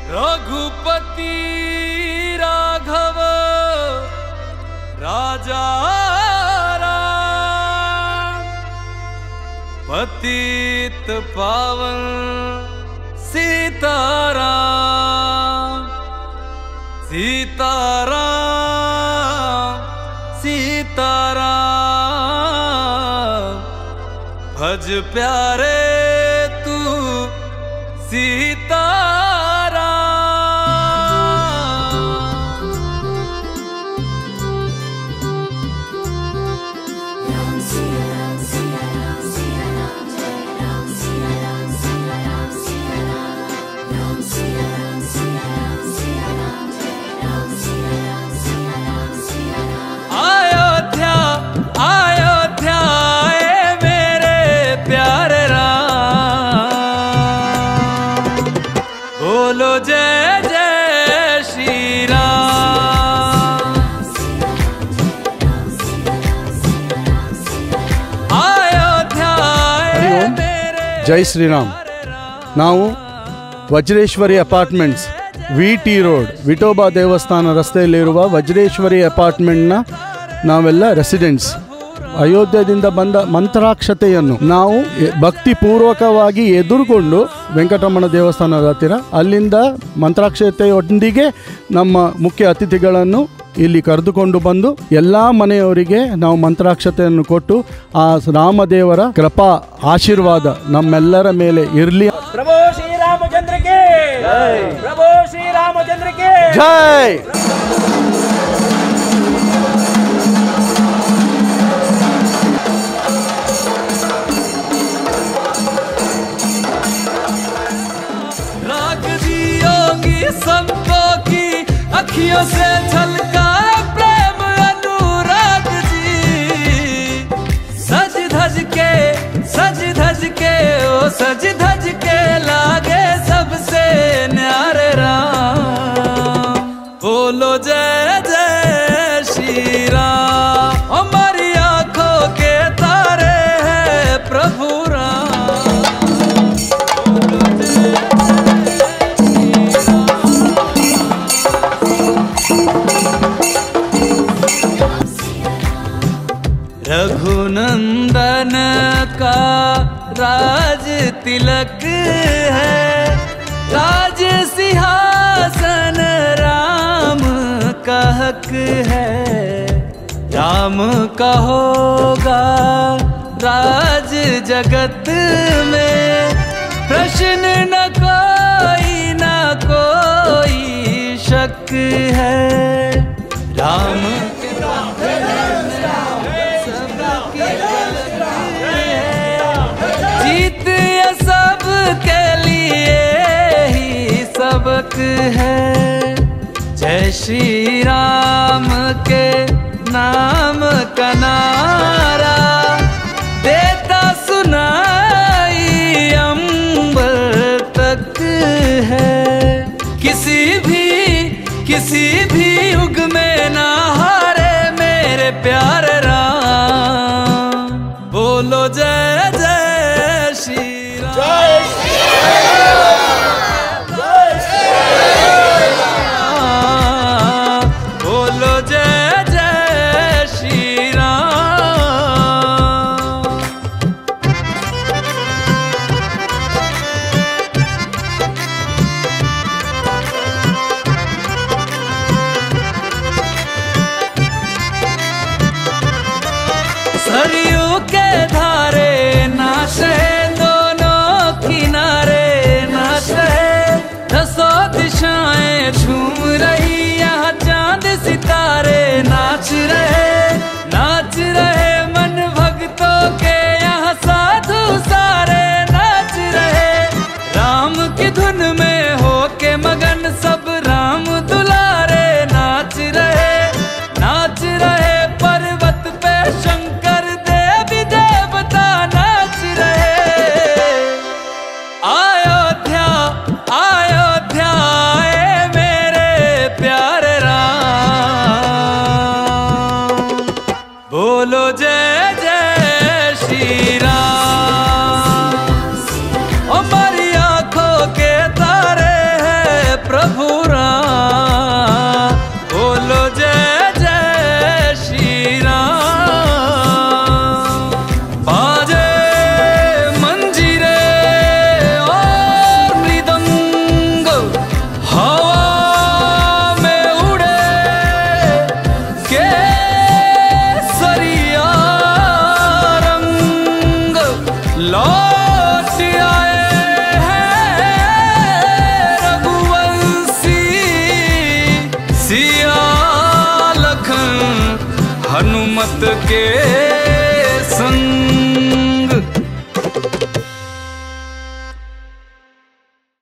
रघुपति राघव राजा राम, पतित पावन सीताराम सीताराम सीताराम। भज प्यारे तू सीताराम। अयोध्या अयोध्या ए मेरे प्यारे राम, बोलो जय जय श्री राम। अयोध्या जय श्री राम। ನಾವು Vajreshwari apartments VT road Vithoba ದೇವಸ್ಥಾನ ರಸ್ತೆಯಲ್ಲಿರುವ ವಜ್ರೇಶ್ವರಿ ಅಪಾರ್ಟ್ಮೆಂಟ್ನ ನಾವೆಲ್ಲ ರೆಸಿಡೆಂಟ್ಸ್. ಅಯೋಧ್ಯದಿಂದ ಬಂದ ಮಂತ್ರಾಕ್ಷತೆಯನ್ನು ನಾವು ಭಕ್ತಿಪೂರ್ವಕವಾಗಿ ಎದುರುಕೊಂಡು ವೆಂಕಟರಮಣ ದೇವಸ್ಥಾನದ ಹತ್ತಿರ ಅಲ್ಲಿಂದ ಮಂತ್ರಾಕ್ಷತೆಯೊಂದಿಗೆ ನಮ್ಮ ಮುಖ್ಯ ಅತಿಥಿಗಳನ್ನು ಇಲ್ಲಿ ಕರೆದುಕೊಂಡು ಬಂದು ಎಲ್ಲ ಮನೆಯವರಿಗೆ ನಾವು ಮಂತ್ರಾಕ್ಷತೆಯನ್ನು ಕೊಟ್ಟು ಆ ರಾಮದೇವರ ಕೃಪಾ ಆಶೀರ್ವಾದ ನಮ್ಮೆಲ್ಲರ ಮೇಲೆ ಇರಲಿ. प्रभु श्री रामचंद्र के जय। प्रभु श्री रामचंद्र के जय। राग जियोगी संतों की अखियों से झलका प्रेम अनुराग जी, सज धज के ओ सज धज के लागे सबसे न्यारे राम, बोलो जय जय श्री राम। हमारी आंखों के तारे हैं प्रभु राम, बोलो जय रघुनंदन का राज तिलक है, राज सिंहासन राम का हक है। राम का होगा राज जगत में, प्रश्न न कोई शक है। राम जीत ये सब के लिए ही सबक है। जय श्री राम के नाम का नारा देता सुनाई अंबर तक है। किसी भी युग में ना हारे मेरे प्यारे राम, बोलो जय जय श्री राम। जय श्री राम, जय श्री राम, बोलो जय जय श्री राम। सरयू के धारे नाच है दोनों किनारे, नाच है दसों दिशाएं झूम रही, यहाँ चांद सितारे नाच रहे मन भक्तों के, यहाँ साधु सारे नाच रहे। राम की धुन में हो के मगन सब राम दुलारे नाच रहे पर्वत पे शंकर देवी देवता नाच रहे। अयोध्या अयोध्या ए मेरे प्यारे राम, बोलो जय जय श्री राम। हमारी आंखों के तारे हैं प्रभु सिया लखन हनुमत के